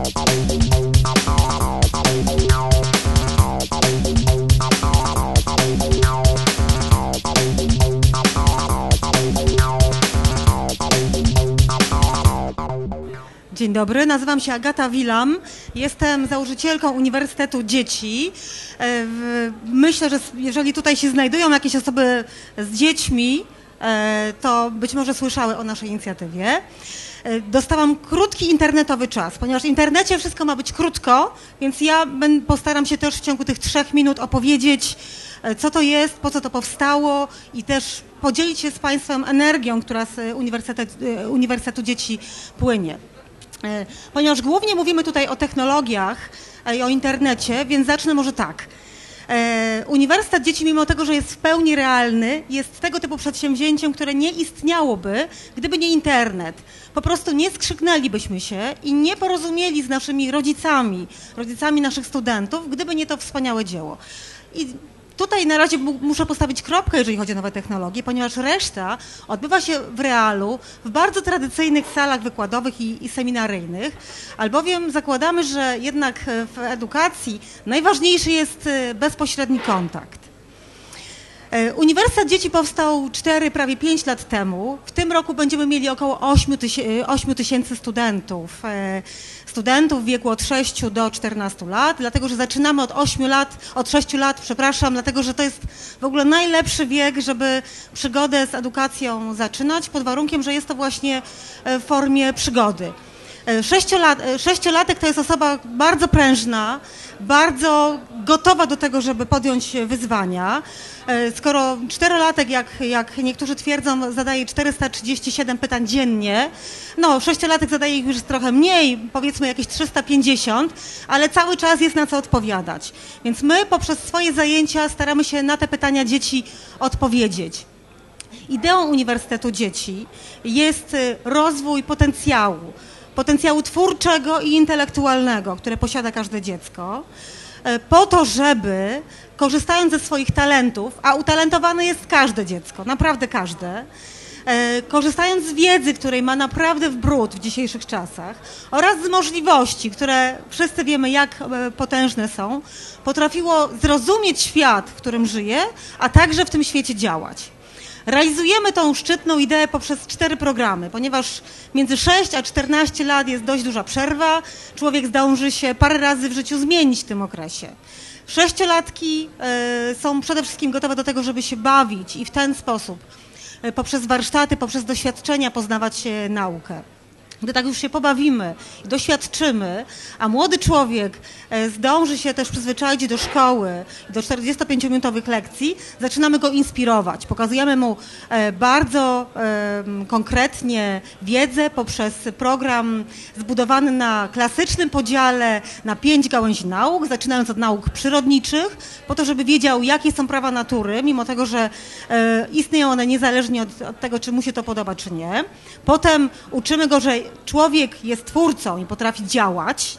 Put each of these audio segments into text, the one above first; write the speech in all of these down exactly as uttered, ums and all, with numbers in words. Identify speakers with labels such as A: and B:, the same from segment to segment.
A: Dzień dobry, nazywam się Agata Wilam, jestem założycielką Uniwersytetu Dzieci. Myślę, że jeżeli tutaj się znajdują jakieś osoby z dziećmi, to być może słyszały o naszej inicjatywie. Dostałam krótki internetowy czas, ponieważ w internecie wszystko ma być krótko, więc ja postaram się też w ciągu tych trzech minut opowiedzieć, co to jest, po co to powstało i też podzielić się z Państwem energią, która z Uniwersytetu, Uniwersytetu Dzieci płynie. Ponieważ głównie mówimy tutaj o technologiach i o internecie, więc zacznę może tak. Uniwersytet Dzieci, mimo tego, że jest w pełni realny, jest tego typu przedsięwzięciem, które nie istniałoby, gdyby nie internet. Po prostu nie skrzyknęlibyśmy się i nie porozumieli z naszymi rodzicami, rodzicami naszych studentów, gdyby nie to wspaniałe dzieło. I tutaj na razie muszę postawić kropkę, jeżeli chodzi o nowe technologie, ponieważ reszta odbywa się w realu, w bardzo tradycyjnych salach wykładowych i, i seminaryjnych, albowiem zakładamy, że jednak w edukacji najważniejszy jest bezpośredni kontakt. Uniwersytet Dzieci powstał cztery, prawie pięć lat temu. W tym roku będziemy mieli około ośmiu tysięcy studentów. Studentów w wieku od sześciu do czternastu lat, dlatego że zaczynamy od ośmiu lat, od sześciu lat, przepraszam, dlatego że to jest w ogóle najlepszy wiek, żeby przygodę z edukacją zaczynać, pod warunkiem, że jest to właśnie w formie przygody. Sześciolat, sześciolatek to jest osoba bardzo prężna, bardzo gotowa do tego, żeby podjąć wyzwania. Skoro czterolatek, jak, jak niektórzy twierdzą, zadaje czterysta trzydzieści siedem pytań dziennie, no sześciolatek zadaje ich już trochę mniej, powiedzmy jakieś trzysta pięćdziesiąt, ale cały czas jest na co odpowiadać. Więc my poprzez swoje zajęcia staramy się na te pytania dzieci odpowiedzieć. Ideą Uniwersytetu Dzieci jest rozwój potencjału, potencjału twórczego i intelektualnego, które posiada każde dziecko, po to, żeby korzystając ze swoich talentów, a utalentowane jest każde dziecko, naprawdę każde, korzystając z wiedzy, której ma naprawdę w bród w dzisiejszych czasach oraz z możliwości, które wszyscy wiemy, jak potężne są, potrafiło zrozumieć świat, w którym żyje, a także w tym świecie działać. Realizujemy tą szczytną ideę poprzez cztery programy, ponieważ między sześć a czternaście lat jest dość duża przerwa, człowiek zdąży się parę razy w życiu zmienić w tym okresie. Sześciolatki y, są przede wszystkim gotowe do tego, żeby się bawić i w ten sposób y, poprzez warsztaty, poprzez doświadczenia poznawać y, naukę. Gdy tak już się pobawimy, doświadczymy, a młody człowiek zdąży się też przyzwyczaić do szkoły, do czterdziestopięciominutowych lekcji, zaczynamy go inspirować. Pokazujemy mu bardzo konkretnie wiedzę poprzez program zbudowany na klasycznym podziale na pięć gałęzi nauk, zaczynając od nauk przyrodniczych, po to, żeby wiedział, jakie są prawa natury, mimo tego, że istnieją one niezależnie od, od tego, czy mu się to podoba, czy nie. Potem uczymy go, że człowiek jest twórcą i potrafi działać.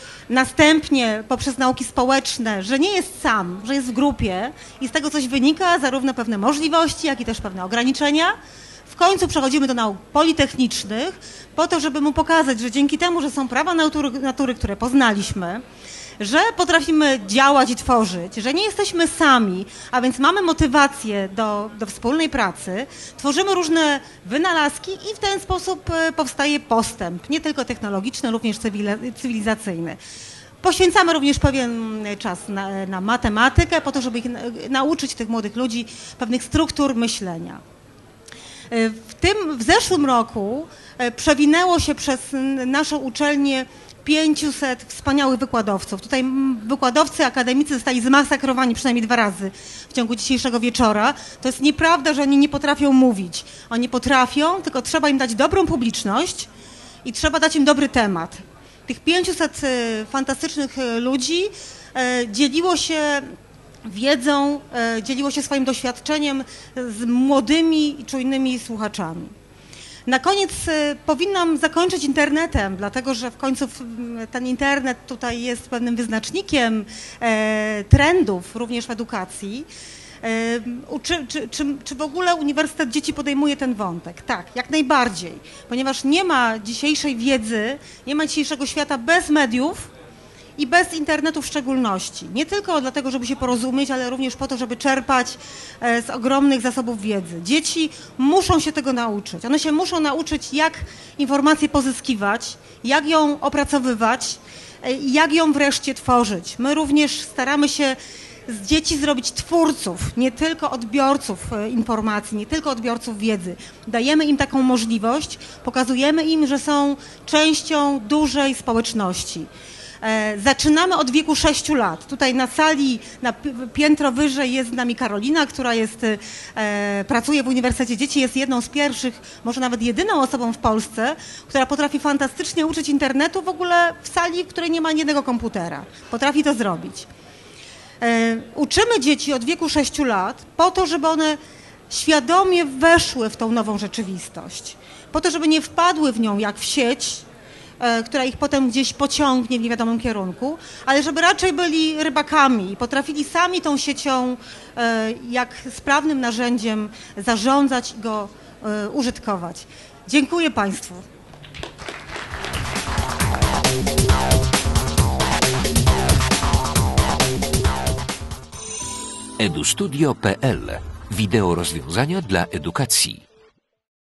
A: Następnie poprzez nauki społeczne, że nie jest sam, że jest w grupie i z tego coś wynika, zarówno pewne możliwości, jak i też pewne ograniczenia. W końcu przechodzimy do nauk politechnicznych po to, żeby mu pokazać, że dzięki temu, że są prawa natury, natury które poznaliśmy, że potrafimy działać i tworzyć, że nie jesteśmy sami, a więc mamy motywację do, do wspólnej pracy, tworzymy różne wynalazki i w ten sposób powstaje postęp, nie tylko technologiczny, również cywilizacyjny. Poświęcamy również pewien czas na, na matematykę, po to, żeby ich nauczyć, tych młodych ludzi, pewnych struktur myślenia. W tym, w zeszłym roku przewinęło się przez naszą uczelnię pięciuset wspaniałych wykładowców. Tutaj wykładowcy akademicy zostali zmasakrowani przynajmniej dwa razy w ciągu dzisiejszego wieczora. To jest nieprawda, że oni nie potrafią mówić. Oni potrafią, tylko trzeba im dać dobrą publiczność i trzeba dać im dobry temat. Tych pięciuset fantastycznych ludzi dzieliło się wiedzą, dzieliło się swoim doświadczeniem z młodymi i czujnymi słuchaczami. Na koniec powinnam zakończyć internetem, dlatego że w końcu ten internet tutaj jest pewnym wyznacznikiem trendów również w edukacji. Uczy, czy, czy, czy w ogóle Uniwersytet Dzieci podejmuje ten wątek? Tak, jak najbardziej, ponieważ nie ma dzisiejszej wiedzy, nie ma dzisiejszego świata bez mediów i bez internetu w szczególności. Nie tylko dlatego, żeby się porozumieć, ale również po to, żeby czerpać z ogromnych zasobów wiedzy. Dzieci muszą się tego nauczyć. One się muszą nauczyć, jak informację pozyskiwać, jak ją opracowywać, jak ją wreszcie tworzyć. My również staramy się z dzieci zrobić twórców, nie tylko odbiorców informacji, nie tylko odbiorców wiedzy. Dajemy im taką możliwość, pokazujemy im, że są częścią dużej społeczności. Zaczynamy od wieku sześciu lat. Tutaj na sali, na piętro wyżej jest z nami Karolina, która jest, e, pracuje w Uniwersytecie Dzieci, jest jedną z pierwszych, może nawet jedyną osobą w Polsce, która potrafi fantastycznie uczyć internetu w ogóle w sali, w której nie ma ani jednego komputera. Potrafi to zrobić. E, uczymy dzieci od wieku sześciu lat po to, żeby one świadomie weszły w tą nową rzeczywistość. Po to, żeby nie wpadły w nią jak w sieć, która ich potem gdzieś pociągnie w niewiadomym kierunku, ale żeby raczej byli rybakami i potrafili sami tą siecią jak sprawnym narzędziem zarządzać i go użytkować. Dziękuję Państwu.
B: edustudio kropka p l. Wideo rozwiązania dla edukacji.